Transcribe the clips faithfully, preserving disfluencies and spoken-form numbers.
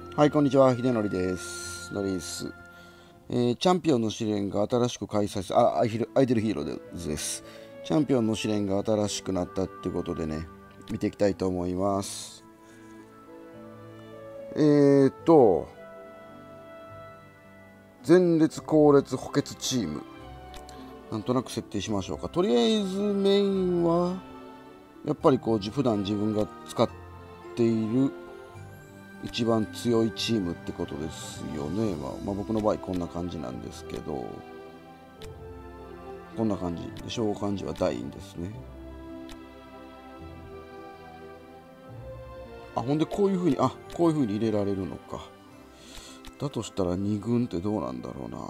はい、こんにちは。秀則です。のりです。えーチャンピオンの試練が新しく開催すあ、アイヒルアイドルヒーローです。チャンピオンの試練が新しくなったってことでね、見ていきたいと思います。えーと、前列後列補欠チーム。なんとなく設定しましょうか。とりあえずメインは、やっぱりこう、普段自分が使っている一番強いチームってことですよね。まあ、まあ、僕の場合こんな感じなんですけど、こんな感じで召喚時は大員ですね。あ、ほんでこういう風にあこういう風に入れられるのか。だとしたらに軍ってどうなんだろうな。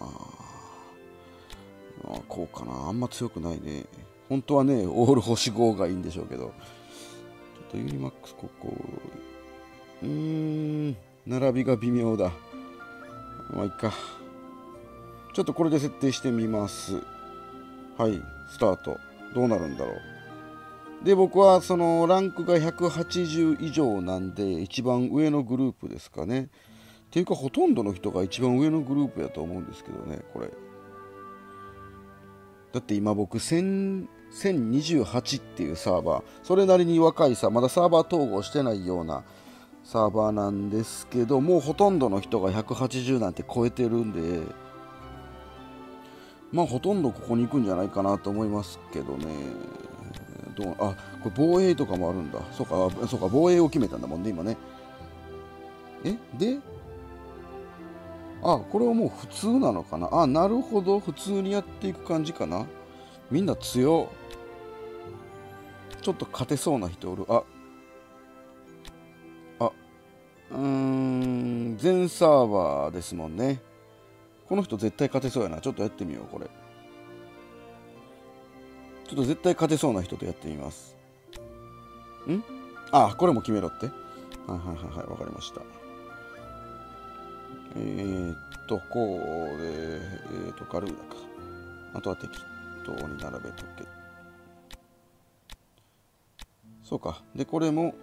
あ、こうかな。あんま強くないね。本当はねオール星ごがいいんでしょうけど、ちょっとユニマックスここうーん並びが微妙だ。まあいいか。ちょっとこれで設定してみます。はい、スタート。どうなるんだろう。で、僕はそのランクがひゃくはちじゅう以上なんで、一番上のグループですかね。っていうか、ほとんどの人が一番上のグループやと思うんですけどね、これ。だって今僕せんにじゅうはちっていうサーバー、それなりに若いさ、まだサーバー統合してないようなサーバーなんですけど、もうほとんどの人がひゃくはちじゅうなんて超えてるんで、まあほとんどここに行くんじゃないかなと思いますけどね。どうあこれ防衛とかもあるんだ。そうかそうか、防衛を決めたんだもんね今ね。えであこれはもう普通なのかな。あなるほど、普通にやっていく感じかな。みんな強。ちょっと勝てそうな人おる。ああうーん全サーバーですもんね。この人絶対勝てそうやな。ちょっとやってみよう。これちょっと絶対勝てそうな人とやってみます。んあこれも決めろって。はいはいはいはい、わかりました。えー、っと、こうで、えー、っと、ガルーラか。あとは適当に並べとけ。そうか。で、これも、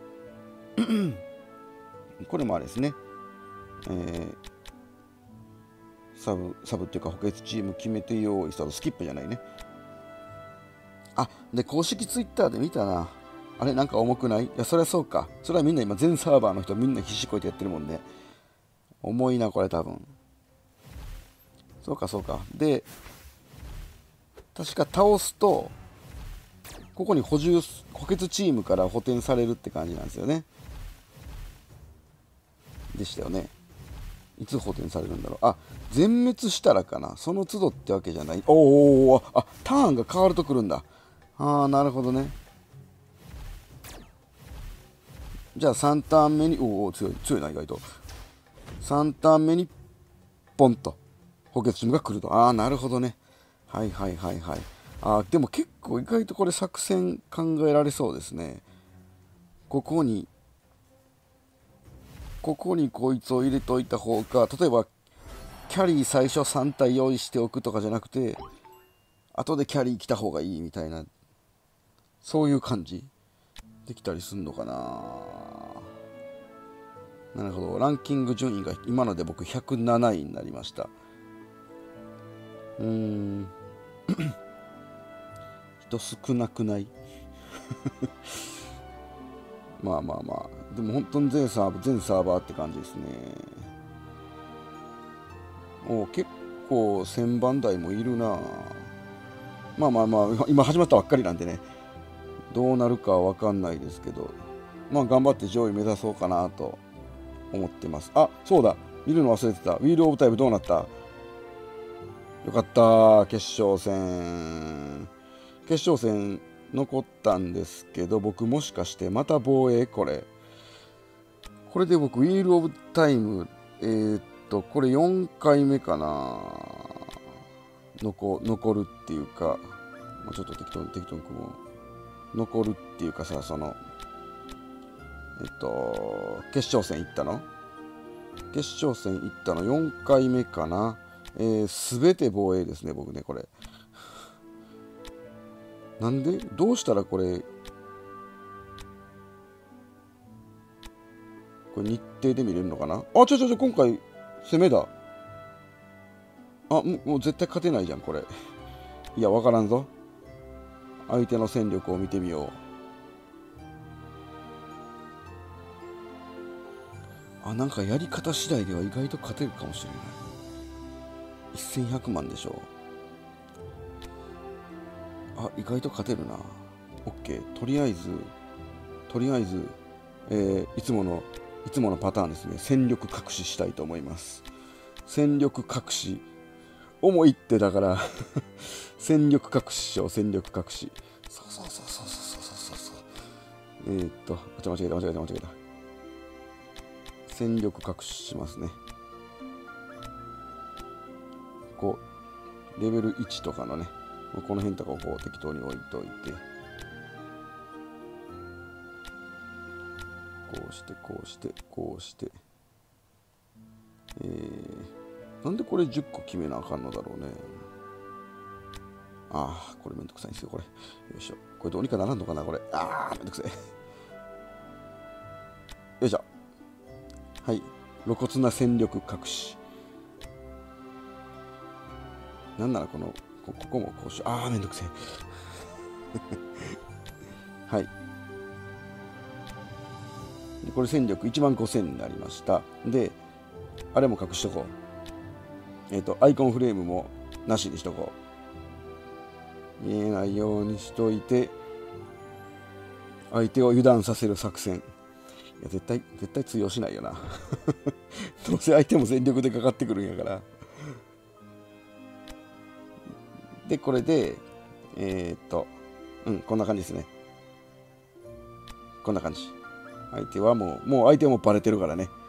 これもあれですね。えー、サブ、サブっていうか補欠チーム決めて用意スタート。スキップじゃないね。あ、で、公式ツイッターで見たな。あれ、なんか重くない？いや、そりゃそうか。それはみんな今、全サーバーの人みんな必死こいてやってるもんね。重いな、これ多分。そうか、そうか。で、確か倒すと、ここに補充補欠チームから補填されるって感じなんですよね。でしたよね。いつ補填されるんだろう。あ、全滅したらかな。その都度ってわけじゃない。おお、あ、ターンが変わるとくるんだ。ああ、なるほどね。じゃあさんターン目に、おお、強い、強いな、意外と。さんターン目に、ポンと、補欠チームが来ると。ああ、なるほどね。はいはいはいはい。ああ、でも結構意外とこれ作戦考えられそうですね。ここに、ここにこいつを入れといた方が、例えば、キャリー最初さん体用意しておくとかじゃなくて、後でキャリー来た方がいいみたいな、そういう感じできたりすんのかな。なるほど。ランキング順位が今ので僕ひゃくなないになりました。うーん。人少なくない？まあまあまあ。でも本当に全サーバー、全サーバーって感じですね。お結構せんばん台もいるな。まあまあまあ、今始まったばっかりなんでね。どうなるかはわかんないですけど。まあ頑張って上位目指そうかなと思ってます。あ、そうだ。見るの忘れてた。ウィールオブタイムどうなった？よかった。決勝戦。決勝戦残ったんですけど、僕もしかしてまた防衛これ。これで僕、ウィールオブタイム、えー、っと、これよんかいめかな。残残るっていうか、まあ、ちょっと適当に適当にこう、残るっていうかさ、その、えっと、決勝戦行ったの決勝戦行ったのよんかいめかな。えー、全て防衛ですね、僕ね、これ。なんでどうしたらこれ、ここれ日程で見れるのかな。あ、ちょちょちょ、今回攻めだ。あ、もうもう絶対勝てないじゃんこれ。いや、わからんぞ。相手の戦力を見てみよう。あ、なんかやり方次第では意外と勝てるかもしれない。せんひゃくまんでしょ。あ、意外と勝てるな。オッケー。とりあえずとりあえず、えー、いつものいつものパターンですね。戦力隠ししたいと思います。戦力隠し重いってだから戦力隠ししよう。戦力隠し。そうそうそうそうそうそうそう。えー、っと間違えた間違えた間違えた。戦力隠ししますね。こうレベルいちとかのね、この辺とかをこう適当に置いといて、こうしてこうしてこうして、えー、なんでこれじゅっこ決めなあかんのだろうね。ああ、これめんどくさいんですよこれ。よいしょ。これどうにかならんのかなこれ。ああ、めんどくさい。よいしょ。はい、露骨な戦力隠し。なんならこの こ, ここもこうしよう。ああ、めんどくせえ。はい。でこれ戦力いちまんごせんになりました。で、あれも隠しとこう。えっ、ー、と、アイコンフレームもなしにしとこう。見えないようにしといて、相手を油断させる作戦。いや、絶対、絶対通用しないよな。どうせ相手も全力でかかってくるんやから。で、これで、えー、っと、うん、こんな感じですね。こんな感じ。相手はもう、もう相手はもうバレてるからね。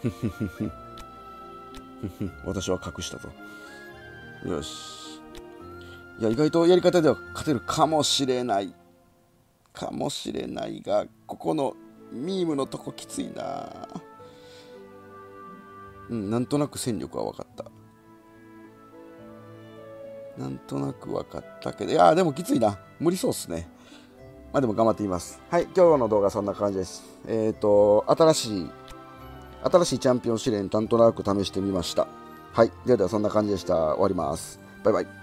私は隠したと。よし。いや、意外とやり方では勝てるかもしれない。かもしれないが、ここのミームのとこきついな。うん、なんとなく戦力は分かった。なんとなく分かったけど、いやでもきついな。無理そうっすね。まあでも頑張っています。はい、今日の動画はそんな感じです。えっ、ー、と、新しい、新しいチャンピオン試練、なんとなく試してみました。はい、ではではそんな感じでした。終わります。バイバイ。